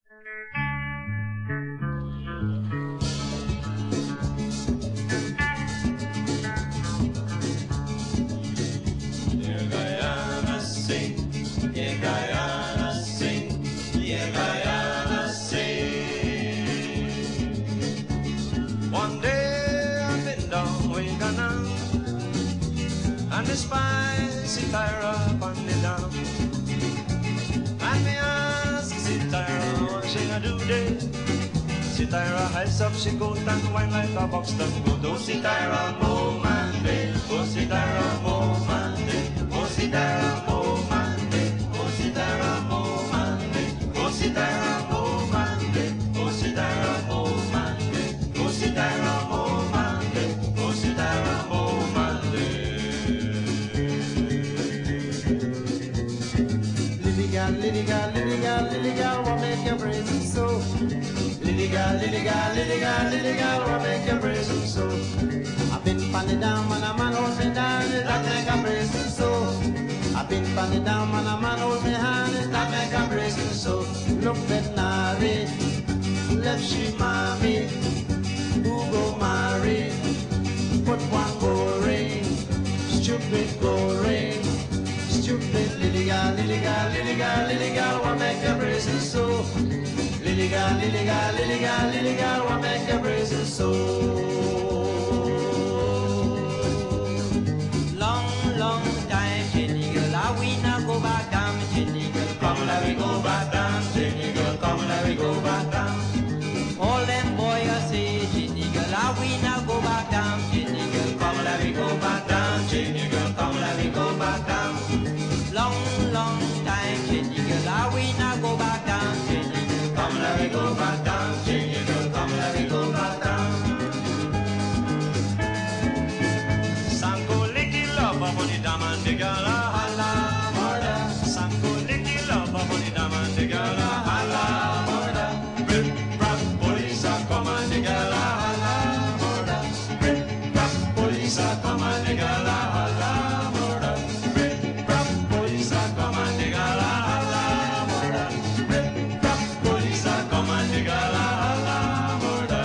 One day I've been down way down, and the spicy Tyra on the down. And me ask si Tyra what she a do there. Si Tyra hides up, she go and wine like a box done good. Oh si Tyra mo man day, oh si Tyra mo man day, oh si Tyra mo man day, oh si Tyra mo man day, oh si Tyra mo man day, oh si Tyra mo man day, oh si Tyra mo man day, oh si Tyra mo man day. Lily gal, lily gal, lily gal, lily gal, what make your brazen so? Lily gal, lily gal, lily gal, lily gal, what make your brazen so? I've been funny down, man, a man hold me down, that make a brazen so. I've been funny down, man, a man hold me hand, that make a brazen so. Look at Nari, left she mommy, who go marry, put one go ring, stupid go ring. Stupid lily gal, lily gal, lily gal, lily gal, what make your brazen so? Lily gal, lily gal, lily gal, lily gal, what make your brazen so? Long time, Jenny girl, I we not go back down, Jenny girl. Come let me go back down, Jenny girl. Come let me go back down. All them boys say, Jenny girl, I we not go back down, Jenny girl. Come let me go back down, Jenny girl. Come let me go back down. Long time, Jenny girl, I we not go back down, Jenny girl. Come let me go back down, Jenny girl. Come let me go back down. Sanko licky love up on the diamond, the girl a holla murder. Sanko licky love up on the diamond, the girl a holla murder. Rip rap police a come and the girl a holla murder. Rip rap police a come and the girl a holla murder. Rip rap police a come and the girl a holla murder. Rip rap police a come and the girl a holla murder.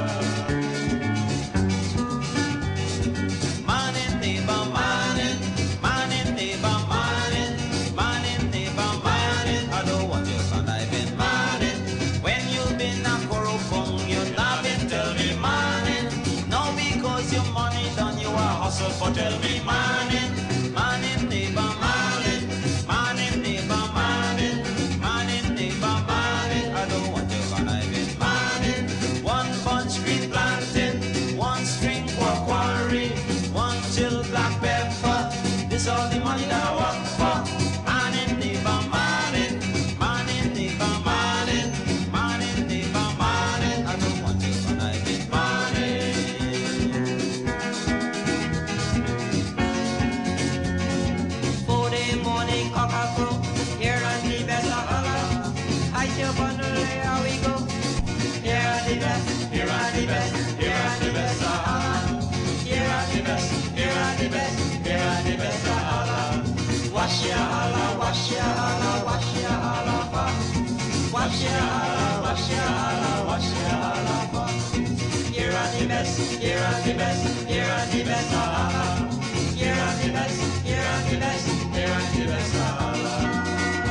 Morning, neighbor, morning, morning, neighbor, morning, morning, neighbor, morning. I don't want your son, I've been morning. When you've been a corruption, you've not been tell me morning. No, because your money done, you a hustle for tell me morning. Morning, neighbor, morning, morning, neighbor, morning, morning, neighbor, morning. I don't want your son, I've been morning. One bunch green planting, one string for quarry, one chill black pepper. This all the money that I work for. Morning, neighbor, morning, morning, neighbor, morning, morning, neighbor, morning. I don't want you when I've been morning. 4 morning cock-a-crow, here on the best of holla. I jump on the lay, how we go. Here are the best, here are the best, here are the best of holla. Here are the best, here are the best, here are the best of holla. Wash your holla, wash your holla, wash your holla for. Wash your holla, wash your holla, wash your holla for. Here are the best, here are the best, here are the best of holla. Here are the best, here are the best, here are the best of holla.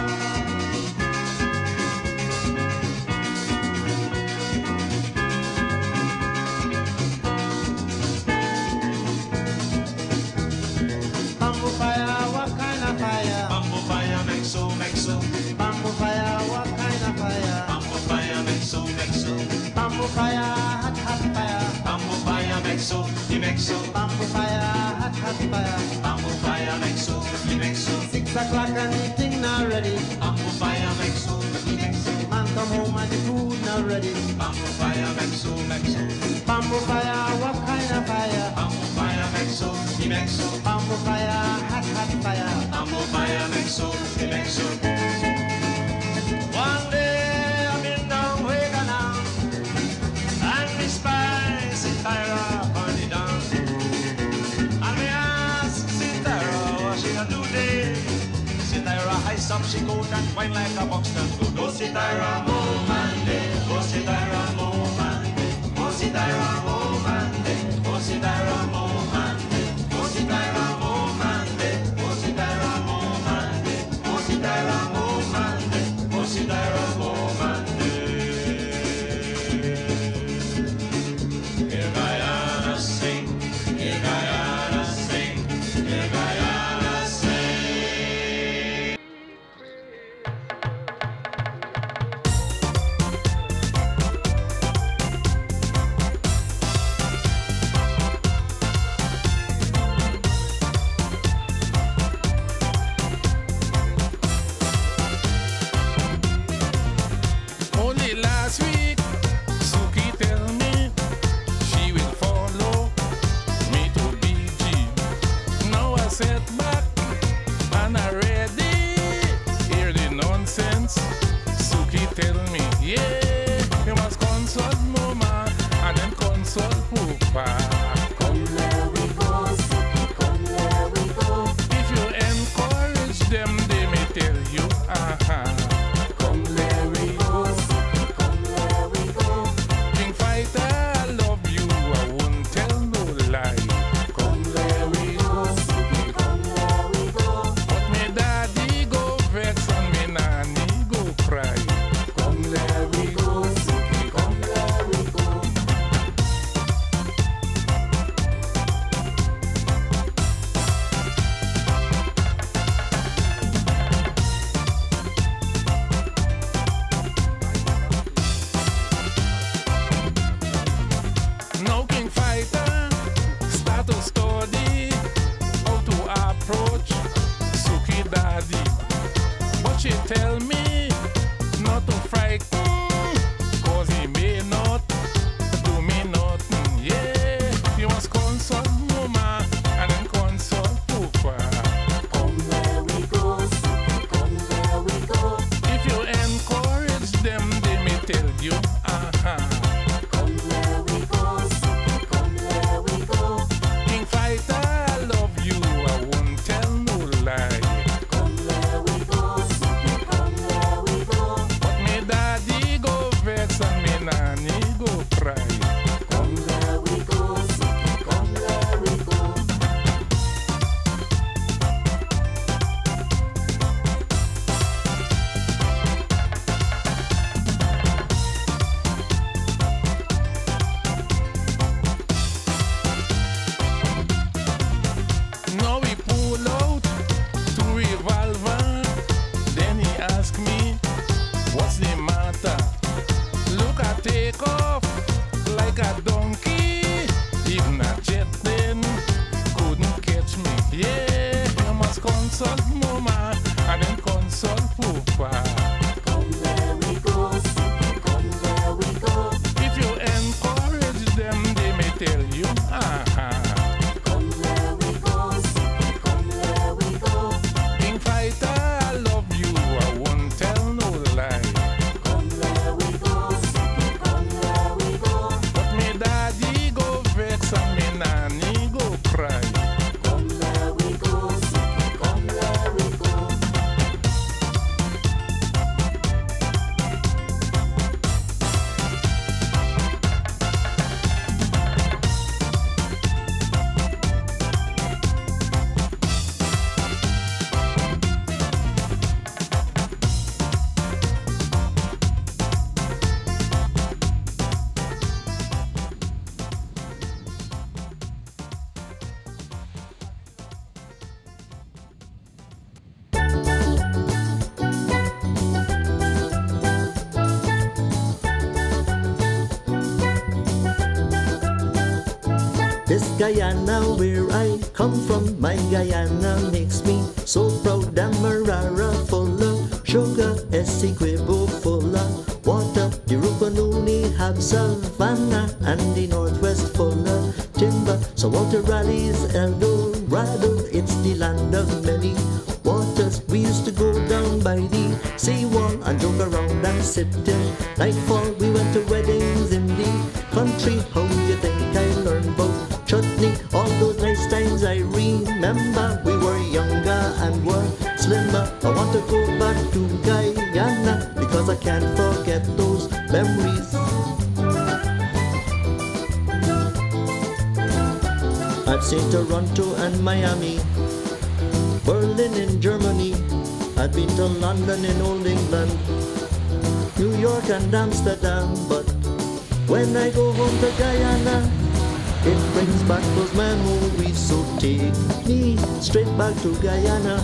Bamboo fire, what kind of fire? Bamboo fire make so, make so. Bamboo fire, what kind of fire? Bamboo fire make so, make so. Bamboo fire, hot fire. Bamboo fire make so, he make so. Bamboo fire, hot fire. Bamboo fire make so, he make so. 6 o'clock and the thing not ready. Bamboo fire make so, he make so. Man come home and the food not ready. Bamboo fire make so, make so. Bamboo fire, what kind of fire? Bamboo fire make so, he make so. Bamboo fire, hot fire. Bamboo fire make so, he make so. One day I'm in down Wega now, and me spicy Tyra on the down. And me ask si Tyra what she a do there. Si Tyra high lace up she coat and wine like a Buxton good. Oh, sit Ira, oh man, oh, sit Ira, oh man, oh, sit Ira, oh man, oh, sit Ira, oh man, oh, sit Ira, oh man, oh, sit Ira, oh man, oh, sit Ira, oh man, oh, sit Ira, oh man. Here Guyana sing, here Guyana sing, here Guyana sing. Only last week, Suki tell me she will follow me to BG. Now I sit back and I ready hear the nonsense. Suki tell me, yeah, you must consult Mama and then consult Papa. Come there we go, Suki, come there we go. If you encourage them, they may tell you, Come there we go, Suki, come there we go. King Fighter, I love you, I won't tell no lie. Come there we go, Suki, come there we go. But me daddy go vex and me nanny go cry. Come there we go, Suki, come there we go. Now King Fighter start to study how to approach Suki daddy. But she tell me not to frighten, cause he may not do me nothing. Yeah, you must consult Mama and then consult Papa. Come there we go, Suki, come there we go. If you encourage them, they may tell you, Come there we go, Suki, come there we go. King Fighter, I love you, I won't tell no lie. Come there we go, Suki, come there we go. But me daddy go vex and me nanny go cry. Come there we go, Suki, come there we go. Now we pull out two revolver. Then he ask me, what's the matter? Look, I take off like a donkey. Even a jet plane couldn't catch me. Yeah, you must consult Mama and then consult Papa. Come there we go, Suki, come there we go. If you encourage them, they may tell you, Come there we go, Suki, come there we go. King Fighter, I love you, I won't tell no lie. Come there we go, Suki, come there we go. But me daddy go vex and me nanny go cry. Come there we go, Suki, come there we go. This Guyana where I come from, my Guyana makes me so proud. Damarara full of sugar, Essequibo full of water. The Rupununi have Savannah and the Northwest full of timber. So Walter Raleigh's El Dorado, it's the land of many waters. We used to go down by the seawall and joke around and sit till nightfall. We went to weddings in the country. How you think I learned about chutney? All those nice times I remember. We were younger and were slimmer. I want to go back back to Guyana because I can't forget those memories. I've seen Toronto and Miami, Berlin in Germany. I've been to London in Old England, New York and Amsterdam. But when I go home to Guyana, it brings back those memories. So take me straight back to Guyana.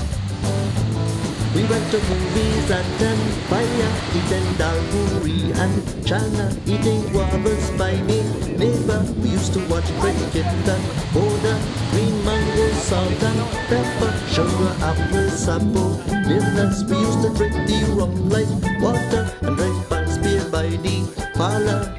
We went to movies at Empire, eating Darpuri and China, eating guavas by me neighbor. We used to watch cricket and Boda, green mango, salt and pepper, sugar, apple, sapo, villas. We used to drink the rum like water and drink Pans beer by the parlor.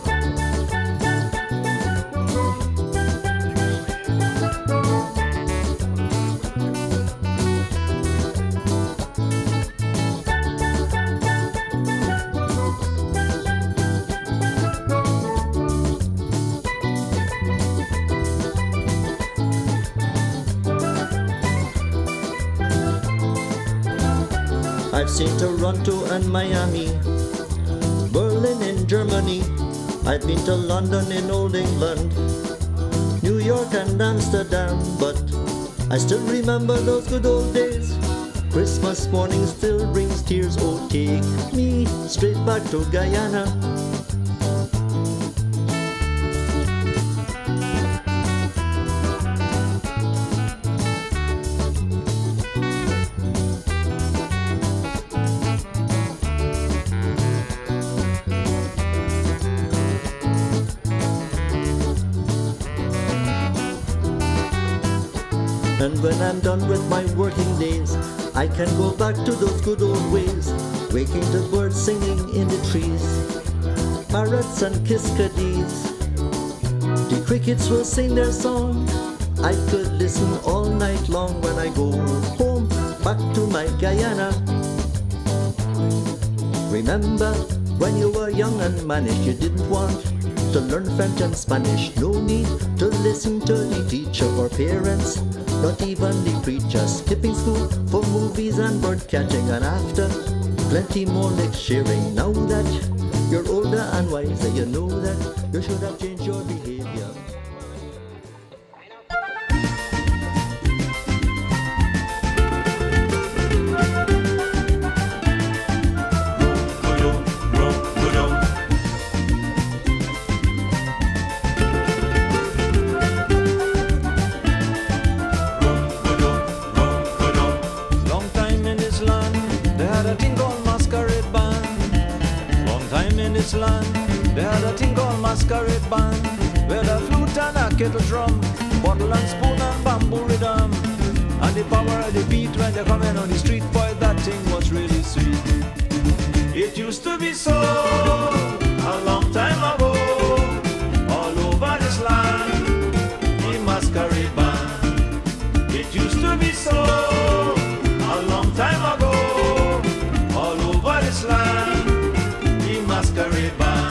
I've seen Toronto and Miami, Berlin in Germany. I've been to London in Old England, New York and Amsterdam. But I still remember those good old days. Christmas morning still brings tears. Oh, take me straight back to Guyana. And when I'm done with my working days, I can go back to those good old ways, waking to birds singing in the trees, parrots and kiskadees. The crickets will sing their song. I could listen all night long when I go home back to my Guyana. Remember when you were young and mannish, you didn't want to learn French and Spanish. No need to listen to the teacher or parents, not even the preacher. Skipping school for movies and bird catching, and after plenty more lecturing. Now that you're older and wiser, you know that you should have changed your behavior. Land, they had a thing called masquerade band, with a flute and a kettle drum, bottle and spoon and bamboo rhythm, and the power of the beat when they're coming on the street. Boy, that thing was really sweet. It used to be so a long time ago, all over this land, the masquerade band. It used to be so a long time ago, all over this land, masquerade band.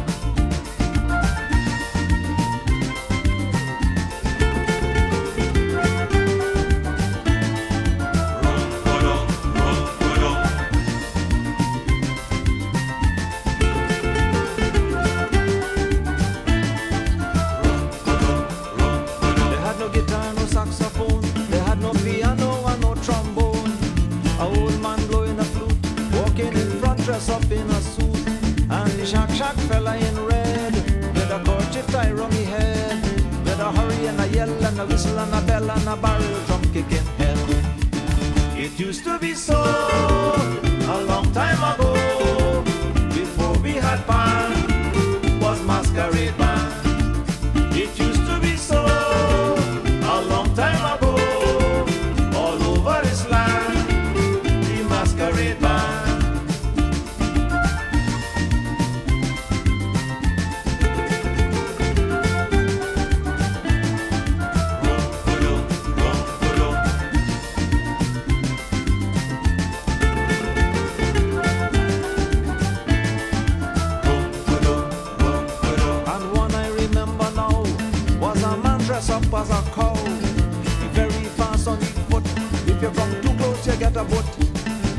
They had no guitar, no saxophone, they had no piano and no trombone. A old man blowing a flute, walking in front, dressed up in a suit. And the shack fella in red, with a kerchief tie round me head, with a hurry and a yell and a whistle and a bell and a barrel drum kicking hell. It used to be so a long time ago, before we had band, was masquerade band. It used to be so a long time ago, all over this land, the masquerade band.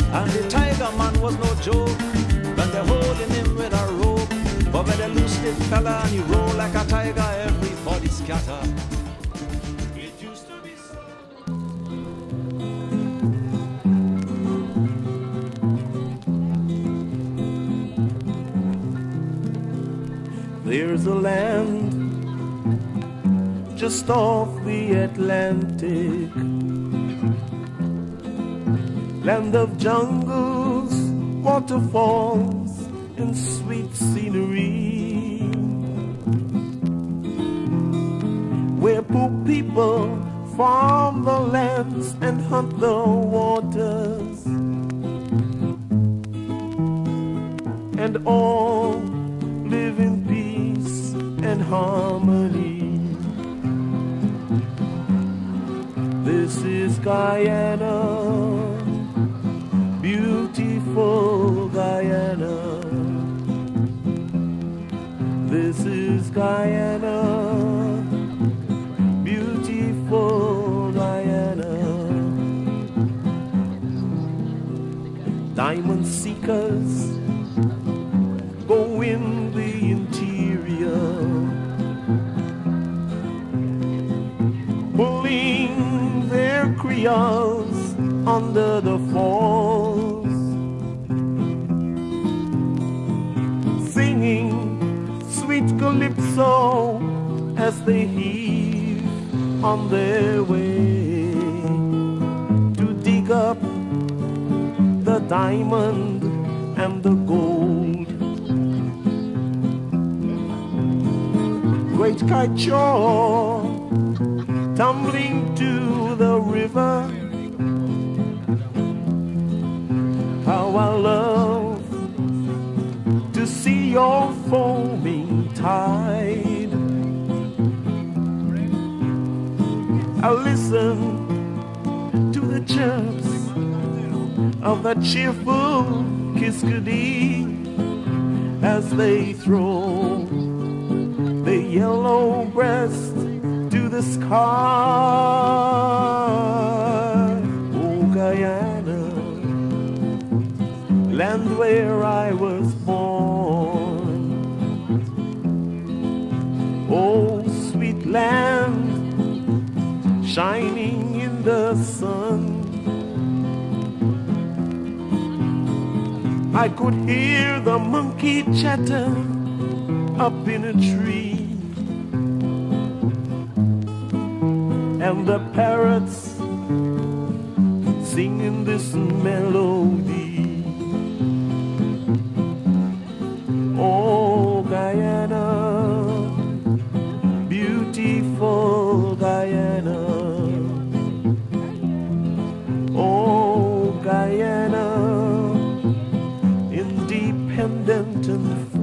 And the tiger man was no joke, but they're holding him with a rope. But when they loose this fella and he roll like a tiger, everybody scatter. It used to be so. There's a land just off the Atlantic, land of jungles, waterfalls, and sweet scenery, where poor people farm the lands and hunt the waters, and all live in peace and harmony. This is Guyana, beautiful Guyana. This is Guyana, beautiful Guyana. Diamond seekers go in the interior, pulling their creoles under the falls, singing sweet calypso as they heave on their way to dig up the diamond and the gold. Great kite-shore tumbling to the river, how I love to see your foaming tide. I listen to the chirps of that cheerful kiskadee as they throw the yellow breast to the sky. Oh, Guyana, land where I was born. Oh, sweet land, shining in the sun. I could hear the monkey chatter up in a tree, and the parrots singing this melody. Oh, Guyana, beautiful Guyana. Oh, Guyana, independent and free.